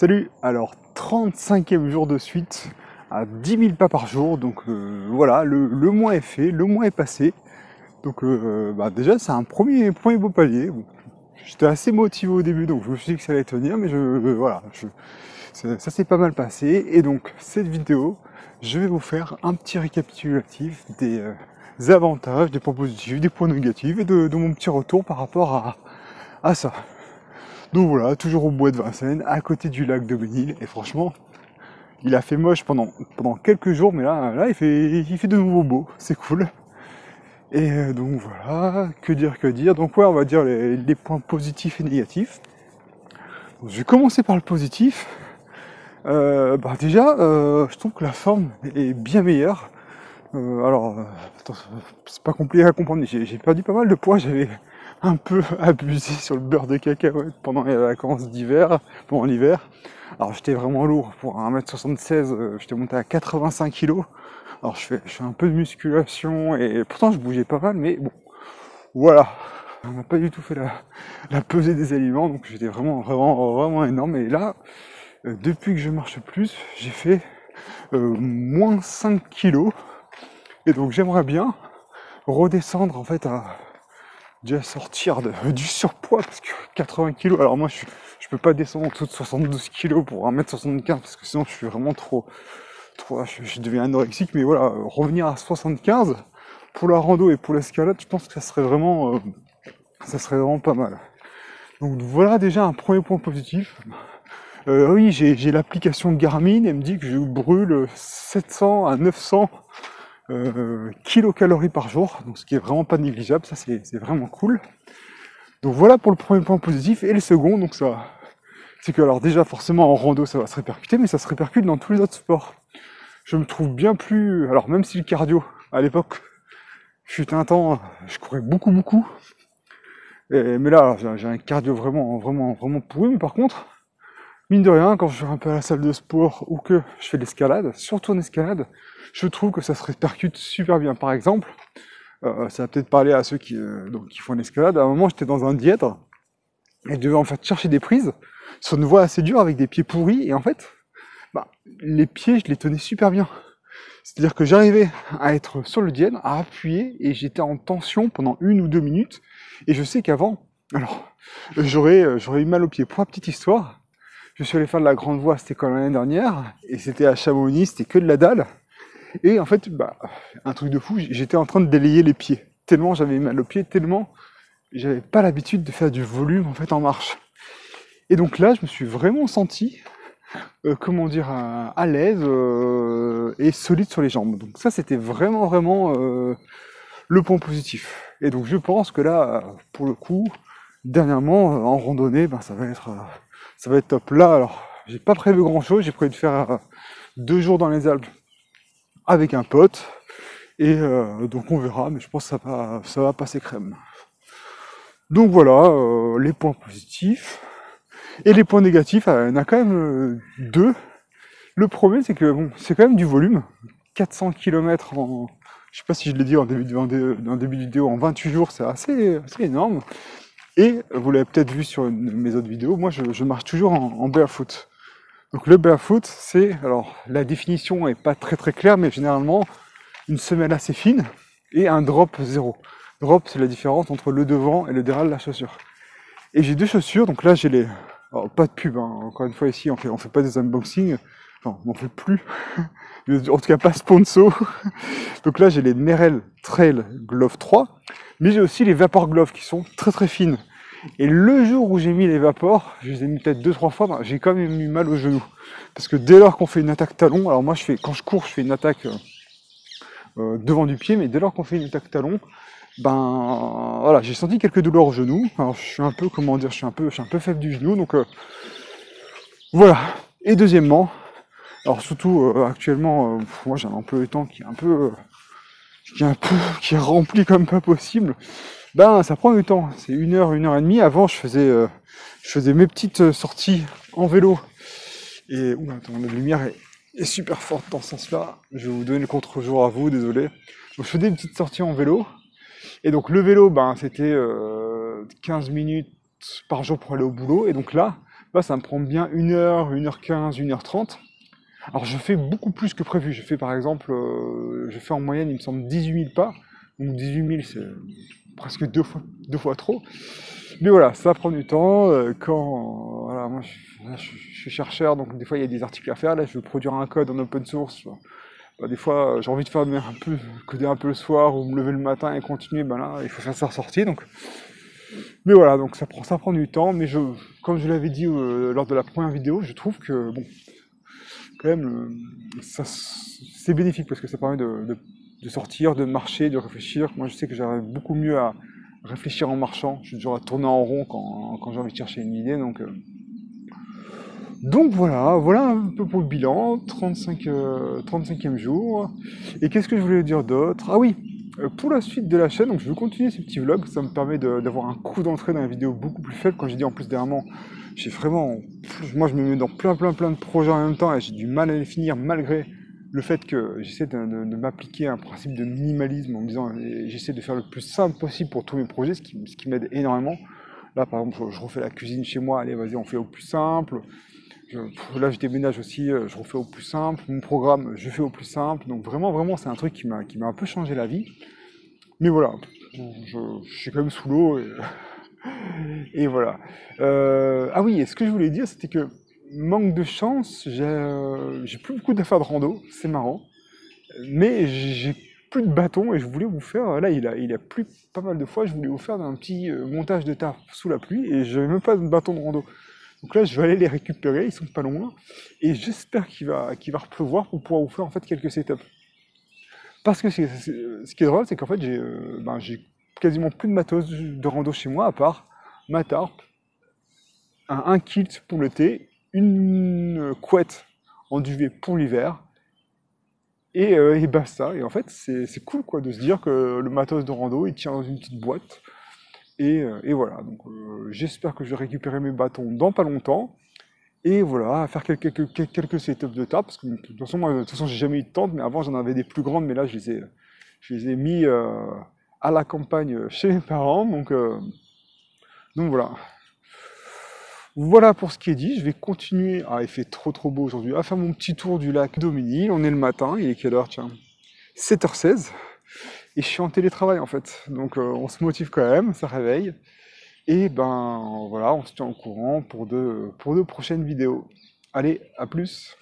Salut, alors 35e jour de suite à 10 000 pas par jour, donc voilà, le mois est fait, le mois est passé, donc déjà c'est un premier beau palier. Bon, j'étais assez motivé au début, donc je me suis dit que ça allait tenir, mais ça s'est pas mal passé, et donc cette vidéo, je vais vous faire un petit récapitulatif des avantages, des points positifs, des points négatifs, et de mon petit retour par rapport à ça. Donc voilà, toujours au bois de Vincennes, à côté du lac de Bénil, et franchement, il a fait moche pendant quelques jours, mais là il fait de nouveau beau, c'est cool. Et donc voilà, que dire. Donc ouais, on va dire les points positifs et négatifs. Donc, je vais commencer par le positif. Déjà, je trouve que la forme est bien meilleure. Attends, c'est pas compliqué à comprendre, mais j'ai perdu pas mal de poids, j'avais un peu abusé sur le beurre de cacahuète pendant les vacances d'hiver, pendant l'hiver. Alors j'étais vraiment lourd, pour 1m76, j'étais monté à 85 kg. Alors je fais un peu de musculation et pourtant je bougeais pas mal, mais bon, voilà. On n'a pas du tout fait la pesée des aliments, donc j'étais vraiment énorme. Et là, depuis que je marche plus, j'ai fait moins 5 kilos. Et donc j'aimerais bien redescendre en fait à déjà sortir du surpoids, parce que 80 kg, alors moi je peux pas descendre en dessous de 72 kg pour 1m75, parce que sinon je suis vraiment trop je deviens anorexique. Mais voilà, revenir à 75 pour la rando et pour l'escalade, je pense que ça serait vraiment pas mal. Donc voilà déjà un premier point positif. Oui, j'ai l'application Garmin, elle me dit que je brûle 700 à 900 kilocalories par jour, donc ce qui est vraiment pas négligeable, ça c'est vraiment cool. Donc voilà pour le premier point positif. Et le second, donc ça, c'est que alors déjà forcément en rando ça va se répercuter, mais ça se répercute dans tous les autres sports. Je me trouve bien plus, alors même si le cardio à l'époque fut un temps, je courais beaucoup, mais là j'ai un cardio vraiment pourri. Mais par contre, mine de rien, quand je vais un peu à la salle de sport ou que je fais de l'escalade, surtout en escalade, je trouve que ça se répercute super bien. Par exemple, ça va peut-être parler à ceux qui font l'escalade. À un moment, j'étais dans un dièdre et je devais en fait chercher des prises sur une voie assez dure avec des pieds pourris. Et en fait, les pieds, je les tenais super bien. C'est-à-dire que j'arrivais à être sur le dièdre, à appuyer, et j'étais en tension pendant 1 ou 2 minutes. Et je sais qu'avant, alors, j'aurais eu mal aux pieds. Pour la petite histoire, je suis allé faire de la grande voie, c'était quand l'année dernière, et c'était à Chamonix, c'était que de la dalle. Et en fait, un truc de fou, j'étais en train de délayer les pieds. Tellement j'avais mal aux pieds, tellement j'avais pas l'habitude de faire du volume en fait en marche. Et donc là, je me suis vraiment senti, à l'aise et solide sur les jambes. Donc ça, c'était vraiment le point positif. Et donc je pense que là, pour le coup, dernièrement, en randonnée, ça va être top. Là, alors, j'ai pas prévu grand chose, j'ai prévu de faire 2 jours dans les Alpes avec un pote. Et donc on verra, mais je pense que ça va passer crème. Donc voilà, les points positifs. Et les points négatifs, il y en a quand même 2. Le premier, c'est que bon, c'est quand même du volume. 400 km en... Je sais pas si je l'ai dit en début de vidéo, en 28 jours, c'est assez énorme. Et vous l'avez peut-être vu sur une de mes autres vidéos, moi je marche toujours en barefoot. Donc le barefoot, c'est... Alors la définition est pas très claire, mais généralement une semelle assez fine et un drop 0. Drop, c'est la différence entre le devant et le derrière de la chaussure. Et j'ai 2 chaussures, donc là j'ai les... Alors, pas de pub, hein. Encore une fois ici, on fait pas des unboxings, enfin on fait plus, en tout cas pas sponsor. Donc là j'ai les Merrell Trail Glove 3, mais j'ai aussi les Vapor Glove qui sont très fines. Et le jour où j'ai mis les Vapor, je les ai mis peut-être 2-3 fois, j'ai quand même eu mal au genou. Parce que dès lors qu'on fait une attaque talon, alors moi quand je cours, je fais une attaque devant du pied, mais dès lors qu'on fait une attaque talon, voilà, j'ai senti quelques douleurs au genou. Alors je suis un peu, je suis un peu faible du genou, donc voilà. Et deuxièmement, alors surtout actuellement, moi j'ai un emploi du temps qui est rempli comme pas possible. Ça prend du temps, c'est 1 heure et demie. Avant je faisais mes petites sorties en vélo. Et attends, la lumière est super forte dans ce sens-là. Je vais vous donner le contre-jour à vous, désolé. Donc je faisais des petites sorties en vélo. Et donc le vélo, c'était 15 minutes par jour pour aller au boulot. Et donc là, Là, ça me prend bien 1 heure, 1 h 15, 1 h 30. Alors je fais beaucoup plus que prévu. Je fais par exemple, je fais en moyenne, il me semble, 18 000 pas. Donc 18 000, c'est presque deux fois trop. Mais voilà, ça prend du temps. Voilà, moi je suis chercheur, donc des fois il y a des articles à faire. Là, je veux produire un code en open source. Bah, des fois, j'ai envie de faire un peu, coder un peu le soir ou me lever le matin et continuer. Ben là, il faut faire ça ressortir. Donc, mais voilà, donc ça prend du temps. Mais comme je l'avais dit lors de la première vidéo, je trouve que bon, quand même, c'est bénéfique parce que ça permet de sortir, de marcher, de réfléchir. Moi, je sais que j'arrive beaucoup mieux à réfléchir en marchant. Je suis toujours à tourner en rond quand j'ai envie de chercher une idée. Donc voilà un peu pour le bilan, 35e jour. Et qu'est-ce que je voulais dire d'autre? Ah oui, pour la suite de la chaîne, donc je veux continuer ces petits vlogs, ça me permet d'avoir un coup d'entrée dans la vidéo beaucoup plus faible. Quand j'ai dit en plus dernièrement, j'ai vraiment, moi je me mets dans plein de projets en même temps et j'ai du mal à les finir malgré le fait que j'essaie de m'appliquer un principe de minimalisme en me disant, j'essaie de faire le plus simple possible pour tous mes projets, ce qui m'aide énormément. Là par exemple, je refais la cuisine chez moi, allez vas-y on fait au plus simple. Là, je déménage aussi, je refais au plus simple. Mon programme, je fais au plus simple. Donc vraiment, c'est un truc qui m'a un peu changé la vie. Mais voilà, je suis quand même sous l'eau et voilà. Ah oui, et ce que je voulais dire, c'était que manque de chance, j'ai plus beaucoup d'affaires de rando, c'est marrant. Mais j'ai plus de bâton et je voulais vous faire, là il a plu pas mal de fois, je voulais vous faire un petit montage de taf sous la pluie et je n'avais même pas de bâton de rando. Donc là, je vais aller les récupérer, ils sont pas loin, et j'espère qu'il va repleuvoir pour pouvoir vous faire en fait quelques setups. Parce que ce qui est drôle, c'est qu'en fait, j'ai quasiment plus de matos de rando chez moi, à part ma tarp, un kilt pour l'été, une couette en duvet pour l'hiver, et basta. Et en fait, c'est cool quoi de se dire que le matos de rando, il tient dans une petite boîte. Et voilà, donc j'espère que je vais récupérer mes bâtons dans pas longtemps. Et voilà, faire quelques setups de table, parce que de toute façon, j'ai jamais eu de tente, mais avant j'en avais des plus grandes, mais là je les ai mis à la campagne chez mes parents, donc voilà. Voilà pour ce qui est dit, je vais continuer, ah il fait trop beau aujourd'hui, à faire mon petit tour du lac Daumesnil, on est le matin, il est quelle heure tiens? 7h16, et je suis en télétravail en fait, donc on se motive quand même, ça réveille, et ben voilà, on se tient au courant pour de prochaines vidéos. Allez, à plus!